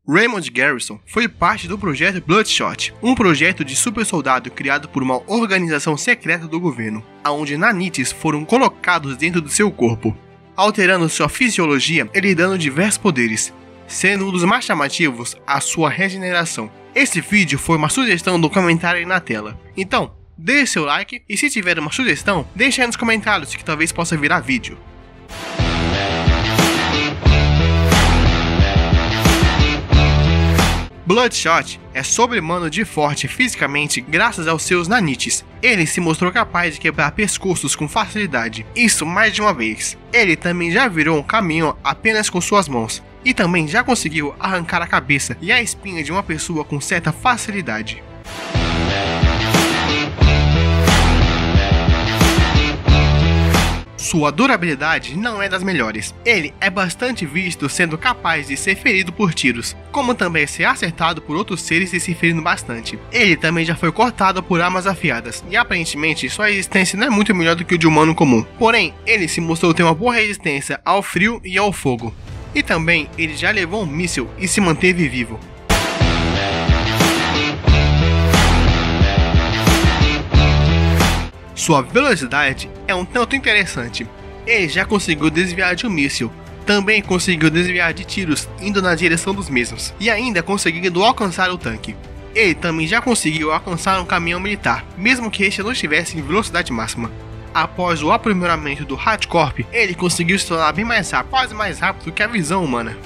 Raymond Garrison foi parte do projeto Bloodshot, um projeto de super soldado criado por uma organização secreta do governo, onde nanites foram colocados dentro do seu corpo, alterando sua fisiologia e lhe dando diversos poderes, sendo um dos mais chamativos a sua regeneração. Esse vídeo foi uma sugestão do comentário aí na tela, então deixe seu like e se tiver uma sugestão, deixe aí nos comentários que talvez possa virar vídeo. Bloodshot é sobre-humano de forte fisicamente graças aos seus nanites. Ele se mostrou capaz de quebrar pescoços com facilidade, isso mais de uma vez. Ele também já virou um caminhão apenas com suas mãos, e também já conseguiu arrancar a cabeça e a espinha de uma pessoa com certa facilidade. Sua durabilidade não é das melhores. Ele é bastante visto sendo capaz de ser ferido por tiros, como também ser acertado por outros seres e se ferindo bastante. Ele também já foi cortado por armas afiadas, e aparentemente sua resistência não é muito melhor do que o de humano comum. Porém, ele se mostrou ter uma boa resistência ao frio e ao fogo. E também ele já levou um míssil e se manteve vivo. Sua velocidade é um tanto interessante. Ele já conseguiu desviar de um míssil, também conseguiu desviar de tiros indo na direção dos mesmos, e ainda conseguindo alcançar o tanque. Ele também já conseguiu alcançar um caminhão militar, mesmo que este não estivesse em velocidade máxima. Após o aprimoramento do Hardcorp, ele conseguiu se tornar bem mais rápido, quase mais rápido que a visão humana.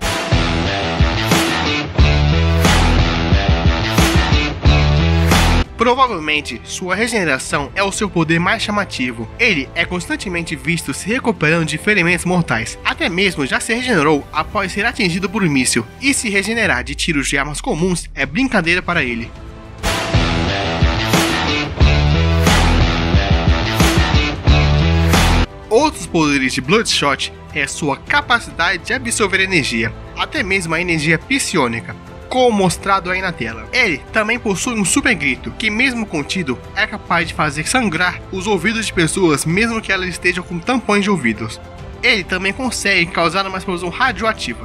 Provavelmente, sua regeneração é o seu poder mais chamativo. Ele é constantemente visto se recuperando de ferimentos mortais. Até mesmo já se regenerou após ser atingido por um míssil. E se regenerar de tiros de armas comuns é brincadeira para ele. Outros poderes de Bloodshot é sua capacidade de absorver energia, até mesmo a energia psiônica, como mostrado aí na tela. Ele também possui um super grito, que mesmo contido, é capaz de fazer sangrar os ouvidos de pessoas mesmo que elas estejam com tampões de ouvidos. Ele também consegue causar uma explosão radioativa.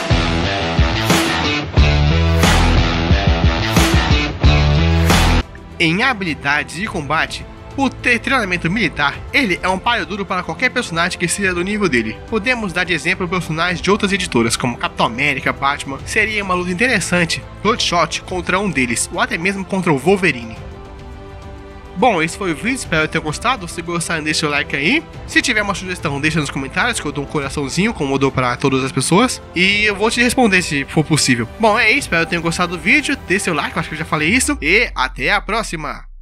Em habilidades de combate, por ter treinamento militar, ele é um páreo duro para qualquer personagem que seja do nível dele. Podemos dar de exemplo personagens de outras editoras, como Capitão América, Batman. Seria uma luta interessante, Bloodshot contra um deles, ou até mesmo contra o Wolverine. Bom, esse foi o vídeo, espero que tenham gostado. Se gostaram, deixa o like aí. Se tiver uma sugestão, deixa nos comentários, que eu dou um coraçãozinho, como eu dou para todas as pessoas. E eu vou te responder se for possível. Bom, é isso, espero que tenham gostado do vídeo. Deixa o like, eu acho que eu já falei isso. E até a próxima!